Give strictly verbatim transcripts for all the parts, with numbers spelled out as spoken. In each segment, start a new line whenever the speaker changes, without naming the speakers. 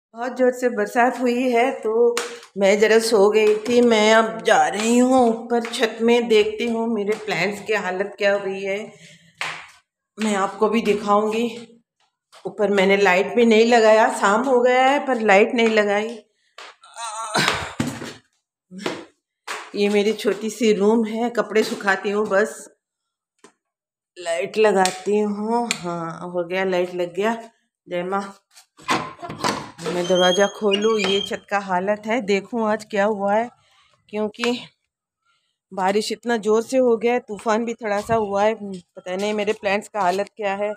बहुत ज़ोर से बरसात हुई है तो मैं ज़रा सो गई थी। मैं अब जा रही हूँ ऊपर छत में, देखती हूँ मेरे प्लांट्स की हालत क्या हुई है। मैं आपको भी दिखाऊंगी। ऊपर मैंने लाइट भी नहीं लगाया, शाम हो गया है पर लाइट नहीं लगाई। ये मेरी छोटी सी रूम है, कपड़े सुखाती हूँ बस, लाइट लगाती हूँ। हाँ हो गया, लाइट लग गया। जय माँ। मैं दरवाज़ा खोलूँ, ये छत का हालत है। देखूँ आज क्या हुआ है, क्योंकि बारिश इतना ज़ोर से हो गया है, तूफान भी थोड़ा सा हुआ है। पता नहीं मेरे प्लांट्स का हालत क्या है।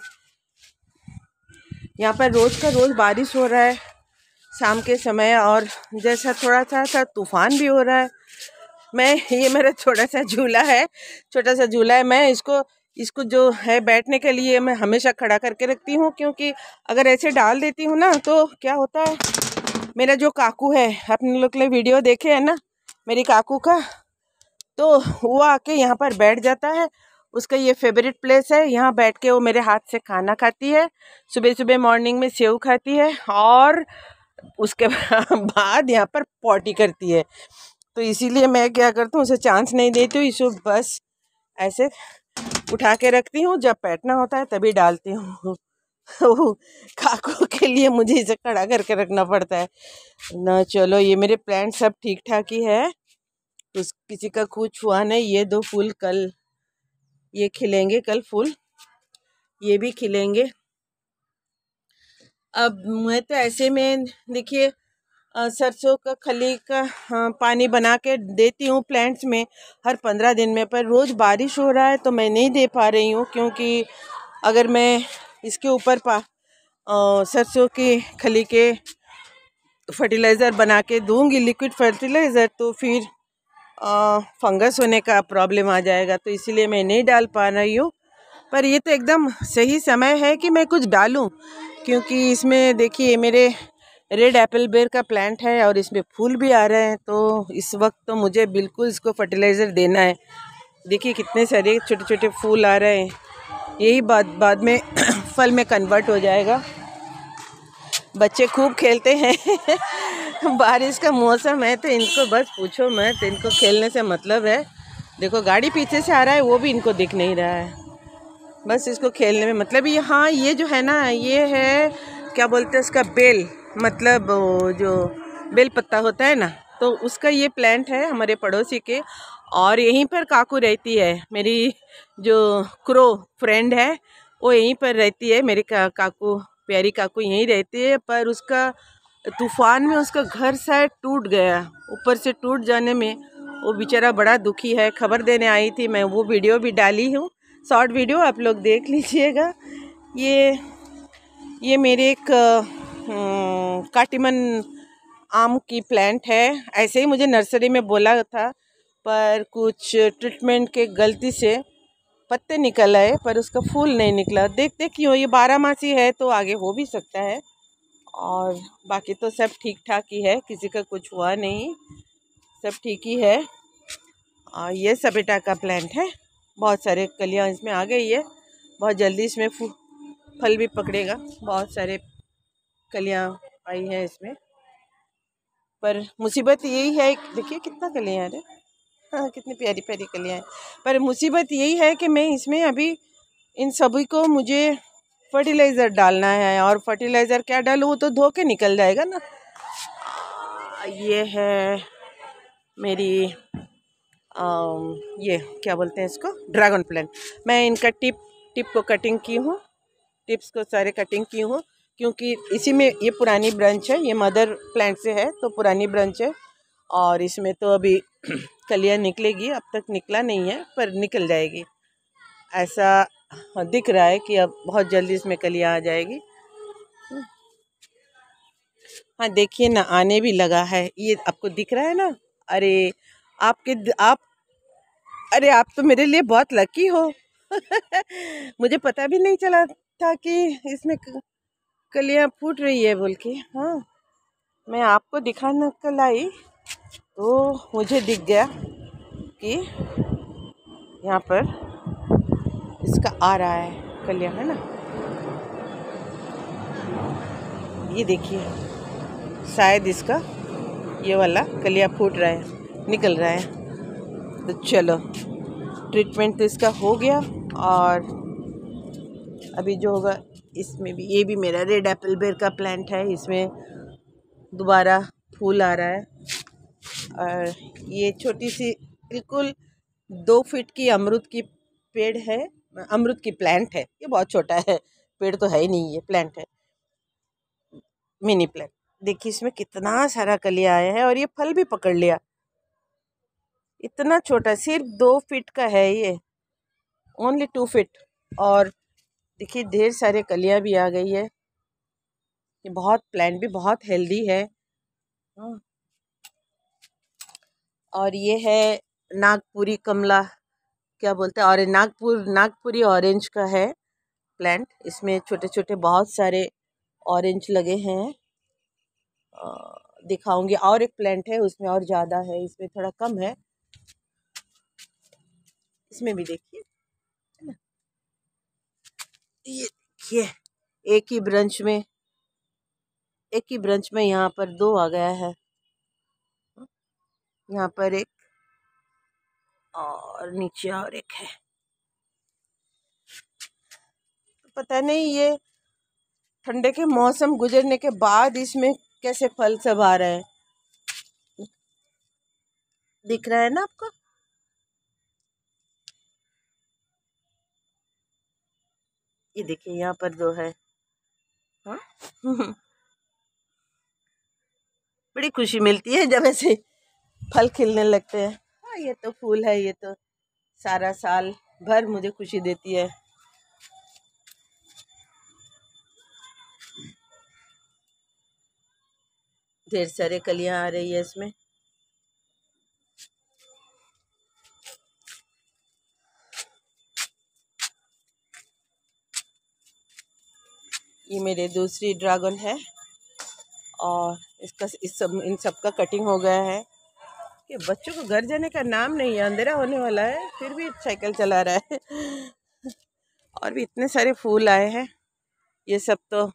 यहाँ पर रोज़ का रोज़ बारिश हो रहा है शाम के समय, और जैसा थोड़ा सा सा तूफान भी हो रहा है। मैं ये मेरा छोटा सा झूला है, छोटा सा झूला है। मैं इसको इसको जो है बैठने के लिए मैं हमेशा खड़ा करके रखती हूँ, क्योंकि अगर ऐसे डाल देती हूँ ना तो क्या होता है, मेरा जो काकू है, अपने लोग ने वीडियो देखे है ना मेरी काकू का, तो वो आके यहाँ पर बैठ जाता है। उसका ये फेवरेट प्लेस है, यहाँ बैठ के वो मेरे हाथ से खाना खाती है। सुबह सुबह मॉर्निंग में सेव खाती है और उसके बाद यहाँ पर पॉटी करती है। तो इसीलिए मैं क्या करती हूँ, उसे चांस नहीं देती हूँ, इसे बस ऐसे उठा के रखती हूँ, जब बैठना होता है तभी डालती हूँ। काकू के लिए मुझे इसे खड़ा करके रखना पड़ता है ना। चलो ये मेरे प्लांट सब ठीक ठाक ही है, तो किसी का कुछ हुआ नहीं। ये दो फूल कल ये खिलेंगे, कल फूल ये भी खिलेंगे। अब मैं तो ऐसे में देखिए सरसों का खली का हाँ, पानी बना के देती हूँ प्लांट्स में हर पंद्रह दिन में, पर रोज़ बारिश हो रहा है तो मैं नहीं दे पा रही हूँ। क्योंकि अगर मैं इसके ऊपर पा सरसों की खली के फर्टिलाइज़र बना के दूँगी, लिक्विड फर्टिलाइज़र, तो फिर आ, फंगस होने का प्रॉब्लम आ जाएगा। तो इसीलिए मैं नहीं डाल पा रही हूँ। पर ये तो एकदम सही समय है कि मैं कुछ डालूं, क्योंकि इसमें देखिए मेरे रेड एप्पल बेर का प्लांट है और इसमें फूल भी आ रहे हैं। तो इस वक्त तो मुझे बिल्कुल इसको फर्टिलाइज़र देना है। देखिए कितने सारे छोटे छोटे फूल आ रहे हैं, यही बाद बाद में फल में कन्वर्ट हो जाएगा। बच्चे खूब खेलते हैं। बारिश का मौसम है तो इनको बस पूछो मत, इनको खेलने से मतलब है। देखो गाड़ी पीछे से आ रहा है, वो भी इनको दिख नहीं रहा है, बस इसको खेलने में मतलब। ये हाँ ये जो है ना, ये है क्या बोलते हैं इसका, बेल, मतलब जो बेल पत्ता होता है ना, तो उसका ये प्लांट है हमारे पड़ोसी के। और यहीं पर काकू रहती है, मेरी जो क्रो फ्रेंड है वो यहीं पर रहती है। मेरी का, काकू प्यारी काकू यहीं रहती है, पर उसका तूफान में उसका घर शायद टूट गया। ऊपर से टूट जाने में वो बेचारा बड़ा दुखी है। खबर देने आई थी मैं, वो वीडियो भी डाली हूँ, शॉर्ट वीडियो, आप लोग देख लीजिएगा। ये ये मेरे एक काटीमन आम की प्लांट है। ऐसे ही मुझे नर्सरी में बोला था, पर कुछ ट्रीटमेंट के गलती से पत्ते निकल आए पर उसका फूल नहीं निकला। देखते क्यों, ये बारहमासी है तो आगे हो भी सकता है। और बाकी तो सब ठीक ठाक ही है, किसी का कुछ हुआ नहीं, सब ठीक ही है। और ये सपेटा का प्लांट है, बहुत सारे कलियां इसमें आ गई है, बहुत जल्दी इसमें फल भी पकड़ेगा। बहुत सारे कलियां आई हैं इसमें, पर मुसीबत यही है, देखिए कितना कलियां है, हाँ कितनी प्यारी प्यारी कलियां हैं। पर मुसीबत यही है कि मैं इसमें अभी इन सभी को मुझे फर्टिलाइज़र डालना है, और फर्टिलाइज़र क्या डालूँ, वो तो धो के निकल जाएगा ना। ये है मेरी आ, ये क्या बोलते हैं इसको, ड्रैगन प्लांट। मैं इनका टिप टिप को कटिंग की हूँ, टिप्स को सारे कटिंग की हूँ, क्योंकि इसी में ये पुरानी ब्रांच है, ये मदर प्लांट से है तो पुरानी ब्रांच है। और इसमें तो अभी कलियाँ निकलेगी, अब तक निकला नहीं है पर निकल जाएगी, ऐसा दिख रहा है कि अब बहुत जल्दी इसमें कलियाँ आ जाएगी। हाँ देखिए ना, आने भी लगा है, ये आपको दिख रहा है ना। अरे आपके आप अरे आप तो मेरे लिए बहुत लकी हो। मुझे पता भी नहीं चला था कि इसमें कलियाँ फूट रही है बोल के। हाँ मैं आपको दिखाने कल आई तो मुझे दिख गया कि यहाँ पर इसका आ रहा है कलियाँ, है ना। ये देखिए शायद इसका ये वाला कलिया फूट रहा है, निकल रहा है। तो चलो ट्रीटमेंट तो इसका हो गया। और अभी जो होगा इसमें भी, ये भी मेरा रेड एप्पल बेर का प्लांट है, इसमें दोबारा फूल आ रहा है। और ये छोटी सी बिल्कुल दो फीट की अमरूद की पेड़ है, अमरूद की प्लांट है। ये बहुत छोटा है, पेड़ तो है ही नहीं, ये प्लांट है, मिनी प्लांट। देखिए इसमें कितना सारा कलिया आया है और ये फल भी पकड़ लिया। इतना छोटा, सिर्फ दो फीट का है ये, ओनली टू फीट। और देखिए ढेर सारे कलियां भी आ गई है। ये बहुत प्लांट भी बहुत हेल्दी है। और ये है नागपुरी कमला, क्या बोलते हैं, ऑरेंज, नागपुर नागपुरी ऑरेंज का है प्लांट। इसमें छोटे छोटे बहुत सारे ऑरेंज लगे हैं। दिखाऊंगी। और एक प्लांट है उसमें और ज़्यादा है, इसमें थोड़ा कम है। इसमें भी देखिए, है ना, ये देखिए एक ही ब्रांच में एक ही ब्रांच में यहाँ पर दो आ गया है। यहाँ पर एक और नीचे और एक है। पता नहीं ये ठंडे के मौसम गुजरने के बाद इसमें कैसे फल सब आ रहे हैं। दिख रहा है ना आपको? ये देखिए यहाँ पर दो है। हाँ बड़ी खुशी मिलती है जब ऐसे फल खिलने लगते हैं। हाँ ये तो फूल है, ये तो सारा साल भर मुझे खुशी देती है। ढेर सारे कलियां आ रही है इसमें। ये मेरे दूसरी ड्रैगन है और इसका इस सब इन सब का कटिंग हो गया है। कि बच्चों को घर जाने का नाम नहीं है, अंधेरा होने वाला है फिर भी साइकिल चला रहा है। और भी इतने सारे फूल आए हैं। ये सब तो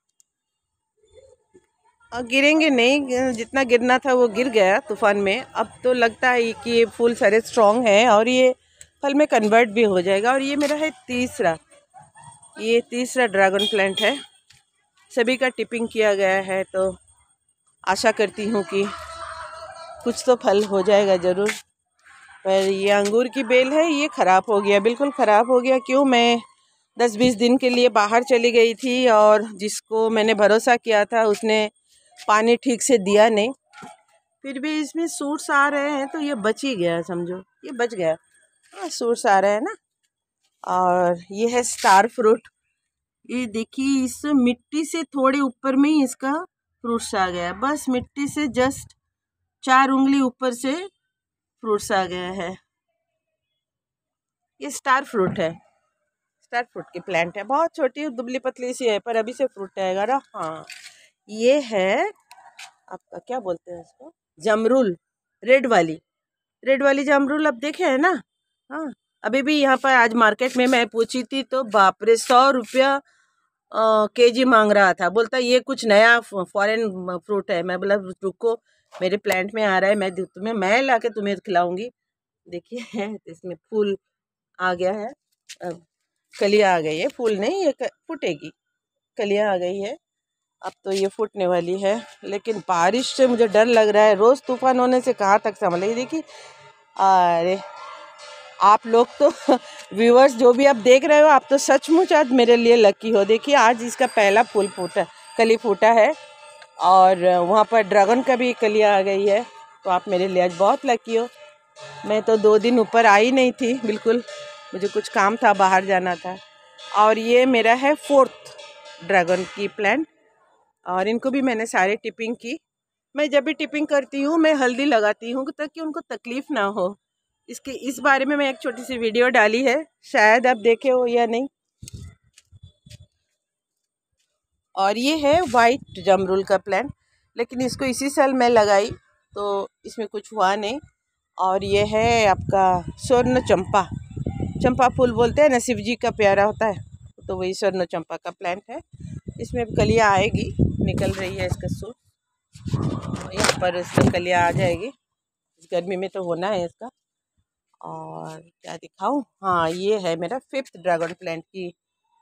गिरेंगे नहीं, जितना गिरना था वो गिर गया तूफान में। अब तो लगता है कि ये फूल सारे स्ट्रॉन्ग हैं और ये फल में कन्वर्ट भी हो जाएगा। और ये मेरा है तीसरा, ये तीसरा ड्रैगन प्लांट है। सभी का टिपिंग किया गया है, तो आशा करती हूँ कि कुछ तो फल हो जाएगा ज़रूर। पर ये अंगूर की बेल है, ये ख़राब हो गया, बिल्कुल ख़राब हो गया। क्यों, मैं दस बीस दिन के लिए बाहर चली गई थी और जिसको मैंने भरोसा किया था उसने पानी ठीक से दिया नहीं, फिर भी इसमें सूट्स आ रहे हैं तो ये बच ही गया, समझो ये बच गया। हाँ सूट्स आ रहे हैं ना। और ये है स्टार फ्रूट। ये देखिए इस मिट्टी से थोड़े ऊपर में ही इसका फ्रूट्स आ गया, बस मिट्टी से जस्ट चार उंगली ऊपर से फ्रूट्स आ गया है। ये स्टार फ्रूट है, स्टार फ्रूट की प्लांट है, बहुत छोटी दुबली पतली सी है पर अभी से फ्रूट आएगा ना। हाँ ये है आपका, क्या बोलते हैं इसको, जामरुल, रेड वाली रेड वाली जामरुल अब देखे है ना। हाँ अभी भी यहाँ पर आज मार्केट में मैं पूछी थी तो बाप रे सौ रुपया के जी मांग रहा था। बोलता ये कुछ नया फॉरेन फ्रूट है। मैं बोला रुको, मेरे प्लांट में आ रहा है, मैं तुम्हें मैं ला के तुम्हें खिलाऊंगी। देखिए इसमें फूल आ गया है, अब कलियाँ आ गई है, फूल नहीं ये फूटेगी, कलियाँ आ गई है। अब तो ये फूटने वाली है, लेकिन बारिश से मुझे डर लग रहा है। रोज़ तूफान होने से कहाँ तक संभलेगी। देखिए अरे आप लोग तो व्यूअर्स जो भी आप देख रहे हो, आप तो सचमुच आज मेरे लिए लकी हो। देखिए आज इसका पहला फूल फूटा, कली फूटा है और वहाँ पर ड्रैगन का भी कलियाँ आ गई है। तो आप मेरे लिए आज बहुत लकी हो। मैं तो दो दिन ऊपर आई नहीं थी बिल्कुल, मुझे कुछ काम था, बाहर जाना था। और ये मेरा है फोर्थ ड्रैगन की प्लांट और इनको भी मैंने सारे टिपिंग की। मैं जब भी टिपिंग करती हूँ मैं हल्दी लगाती हूँ ताकि उनको तकलीफ़ ना हो। इसके इस बारे में मैं एक छोटी सी वीडियो डाली है, शायद आप देखे हो या नहीं। और ये है वाइट जामरुल का प्लांट, लेकिन इसको इसी साल मैं लगाई तो इसमें कुछ हुआ नहीं। और ये है आपका स्वर्ण चंपा, चंपा फूल बोलते हैं ना, शिव जी का प्यारा होता है, तो वही स्वर्ण चंपा का प्लांट है। इसमें कलियाँ आएगी, निकल रही है इसका सूट। यहाँ पर इसमें कलियाँ आ जाएगी, इस गर्मी में तो होना है इसका। और क्या दिखाऊं, हाँ ये है मेरा फिफ्थ ड्रैगन प्लांट की।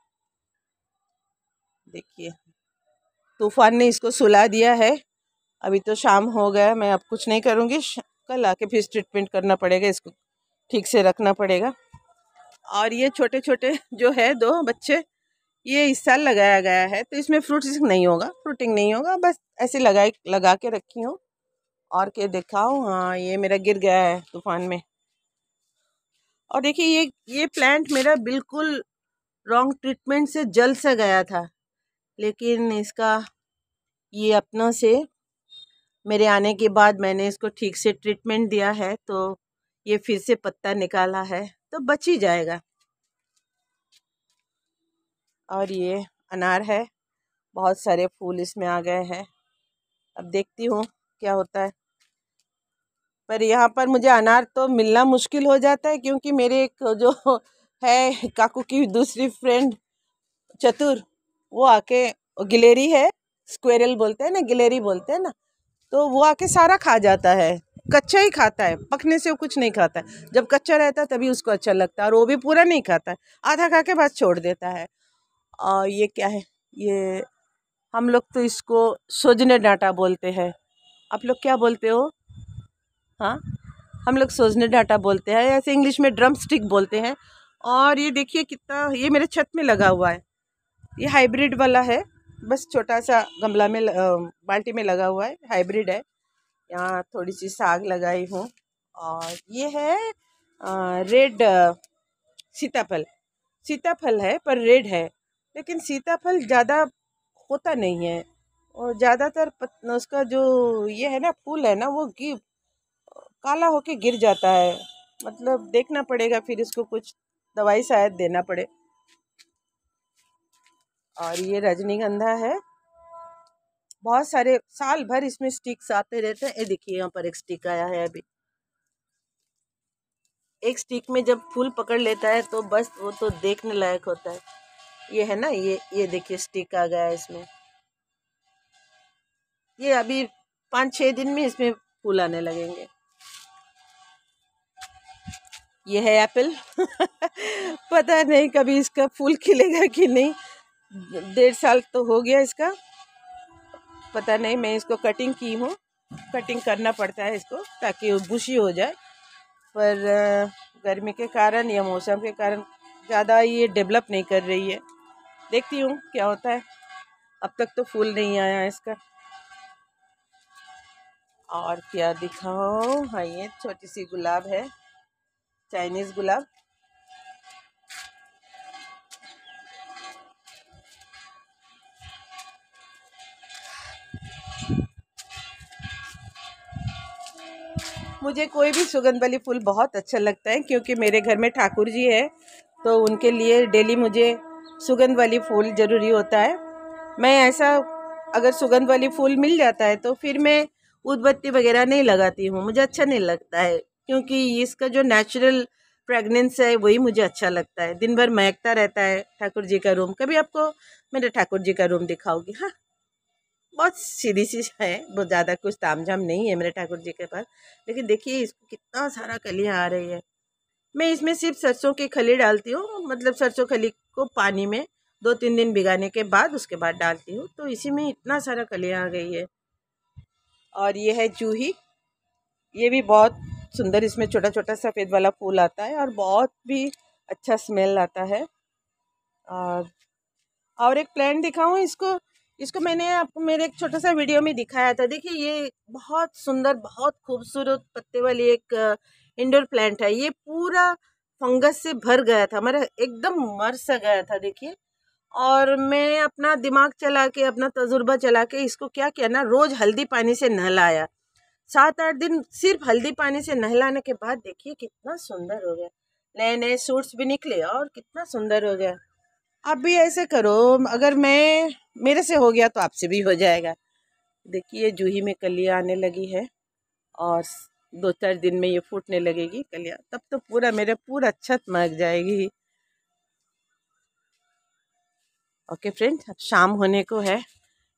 देखिए तूफान ने इसको सुला दिया है। अभी तो शाम हो गया, मैं अब कुछ नहीं करूँगी, कल आके फिर ट्रीटमेंट करना पड़ेगा, इसको ठीक से रखना पड़ेगा। और ये छोटे छोटे जो है दो बच्चे, ये इस साल लगाया गया है, तो इसमें फ्रूट्स नहीं होगा, फ्रूटिंग नहीं होगा, बस ऐसे लगाए लगा के रखी हूँ। और क्या दिखाऊँ, हाँ ये मेरा गिर गया है तूफान में। और देखिए ये ये प्लांट मेरा बिल्कुल रॉन्ग ट्रीटमेंट से जल सा गया था, लेकिन इसका ये अपनों से मेरे आने के बाद मैंने इसको ठीक से ट्रीटमेंट दिया है, तो ये फिर से पत्ता निकाला है, तो बच ही जाएगा। और ये अनार है, बहुत सारे फूल इसमें आ गए हैं, अब देखती हूँ क्या होता है। पर यहाँ पर मुझे अनार तो मिलना मुश्किल हो जाता है, क्योंकि मेरे एक जो है काकू की दूसरी फ्रेंड चतुर, वो आके, गिलेरी है, स्क्वेरल बोलते हैं ना, गिलेरी बोलते हैं ना, तो वो आके सारा खा जाता है, कच्चा ही खाता है, पकने से वो कुछ नहीं खाता है। जब कच्चा रहता है तभी उसको अच्छा लगता है, और वो भी पूरा नहीं खाता है, आधा खा के बस छोड़ देता है। और ये क्या है, ये हम लोग तो इसको सोजने डांटा बोलते हैं, आप लोग क्या बोलते हो? हाँ हम लोग सोजने डांटा बोलते हैं, ऐसे इंग्लिश में ड्रम स्टिक बोलते हैं। और ये देखिए कितना, ये मेरे छत में लगा हुआ है, ये हाइब्रिड वाला है, बस छोटा सा गमला में बाल्टी में लगा हुआ है, हाइब्रिड है। यहाँ थोड़ी सी साग लगाई हूँ। और ये है आ, रेड सीताफल, सीताफल है पर रेड है, लेकिन सीताफल ज़्यादा होता नहीं है, और ज़्यादातर उसका जो ये है ना फूल है ना, वो गिर काला होके गिर जाता है, मतलब देखना पड़ेगा फिर इसको कुछ दवाई शायद देना पड़े। और ये रजनीगंधा है, बहुत सारे साल भर इसमें स्टिक्स आते रहते हैं। ये देखिए यहाँ पर एक स्टिक आया है, अभी एक स्टिक में जब फूल पकड़ लेता है तो बस वो तो देखने लायक होता है। ये है ना, ये ये देखिए स्टिक आ गया है इसमें, ये अभी पाँच छः दिन में इसमें फूल आने लगेंगे। ये है एप्पल पता नहीं कभी इसका फूल खिलेगा कि नहीं, डेढ़ साल तो हो गया इसका, पता नहीं। मैं इसको कटिंग की हूँ, कटिंग करना पड़ता है इसको ताकि वो बुशी हो जाए, पर गर्मी के कारण या मौसम के कारण ज़्यादा ये डेवलप नहीं कर रही है। देखती हूँ क्या होता है, अब तक तो फूल नहीं आया है इसका। और क्या दिखाओ, हाँ ये छोटी सी गुलाब है, चाइनीज़ गुलाब। मुझे कोई भी सुगंध वाली फूल बहुत अच्छा लगता है, क्योंकि मेरे घर में ठाकुर जी है, तो उनके लिए डेली मुझे सुगंध वाली फूल ज़रूरी होता है। मैं ऐसा अगर सुगंध वाली फूल मिल जाता है तो फिर मैं उदबत्ती वगैरह नहीं लगाती हूँ, मुझे अच्छा नहीं लगता है, क्योंकि इसका जो नेचुरल फ्रेगनेंस है वही मुझे अच्छा लगता है। दिन भर महकता रहता है ठाकुर जी का रूम, कभी आपको मेरे ठाकुर जी का रूम दिखाऊंगी। हाँ बहुत सीधी सी है, बहुत ज़्यादा कुछ तामझाम नहीं है मेरे ठाकुर जी के पास, लेकिन देखिए इसको कितना सारा कलियाँ आ रही है। मैं इसमें सिर्फ सरसों की खली डालती हूँ, मतलब सरसों खली को पानी में दो तीन दिन भिगाने के बाद उसके बाद डालती हूँ, तो इसी में इतना सारा कलियाँ आ गई है। और ये है जूही, ये भी बहुत सुंदर, इसमें छोटा छोटा सफ़ेद वाला फूल आता है और बहुत भी अच्छा स्मेल आता है। और और एक प्लांट दिखाऊँ इसको, इसको मैंने आपको मेरे एक छोटा सा वीडियो में दिखाया था। देखिए ये बहुत सुंदर, बहुत खूबसूरत पत्ते वाली एक इंडोर प्लांट है, ये पूरा फंगस से भर गया था, मेरा एकदम मर सा गया था देखिए। और मैं अपना दिमाग चला के, अपना तजुर्बा चला के इसको क्या किया ना, रोज़ हल्दी पानी से नहलाया, सात आठ दिन सिर्फ हल्दी पानी से नहलाने के बाद देखिए कितना सुंदर हो गया, नए नए सूट्स भी निकले और कितना सुंदर हो गया। आप भी ऐसे करो, अगर मैं मेरे से हो गया तो आपसे भी हो जाएगा। देखिए जूही में कलियाँ आने लगी है, और दो चार दिन में ये फूटने लगेगी कलियाँ, तब तो पूरा मेरा पूरा छत महक जाएगी। ओके फ्रेंड्स, अब शाम होने को है,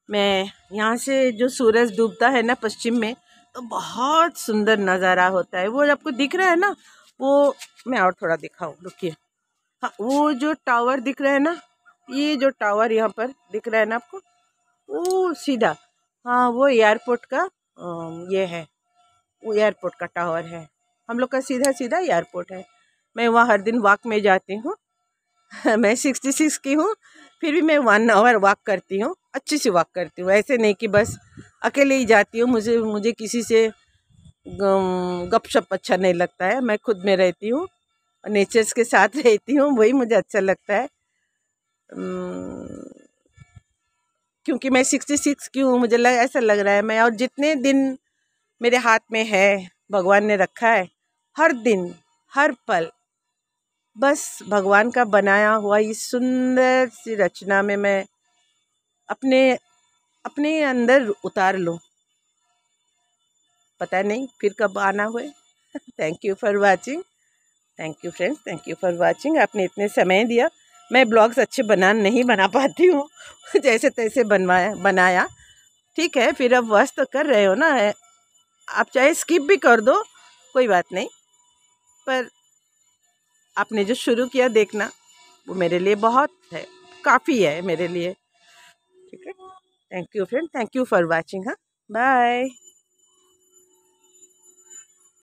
मैं यहाँ से जो सूरज डूबता है ना पश्चिम में, तो बहुत सुंदर नज़ारा होता है। वो आपको दिख रहा है ना, वो मैं और थोड़ा दिखाऊँ, रुकिए। हाँ, वो जो टावर दिख रहा है ना, ये जो टावर यहाँ पर दिख रहा है ना आपको, वो सीधा, हाँ वो एयरपोर्ट का अम, ये है, वो एयरपोर्ट का टावर है। हम लोग का सीधा सीधा एयरपोर्ट है। मैं वहाँ हर दिन वॉक में जाती हूँ। मैं सिक्सटी सिक्स की हूँ, फिर भी मैं वन आवर वॉक करती हूँ, अच्छी सी वॉक करती हूँ। ऐसे नहीं कि बस अकेले ही जाती हूँ। मुझे मुझे किसी से गपशप अच्छा नहीं लगता है। मैं खुद में रहती हूँ, नेचर्स के साथ रहती हूँ, वही मुझे अच्छा लगता है। क्योंकि मैं सिक्सटी सिक्स की हूँ, मुझे लग, ऐसा लग रहा है मैं, और जितने दिन मेरे हाथ में है, भगवान ने रखा है, हर दिन हर पल बस भगवान का बनाया हुआ इस सुंदर सी रचना में मैं अपने अपने अंदर उतार लूँ। पता नहीं फिर कब आना हुए। Thank you for watching. Thank you friends, thank you for watching. आपने इतने समय दिया। मैं ब्लॉग्स अच्छे बना नहीं बना पाती हूँ जैसे तैसे बनवाया बनाया, ठीक है। फिर अब वश तो कर रहे हो ना, आप चाहे स्किप भी कर दो, कोई बात नहीं, पर आपने जो शुरू किया देखना, वो मेरे लिए बहुत है, काफ़ी है मेरे लिए, ठीक है। Thank you friend, thank you for watching. हाँ, बाय।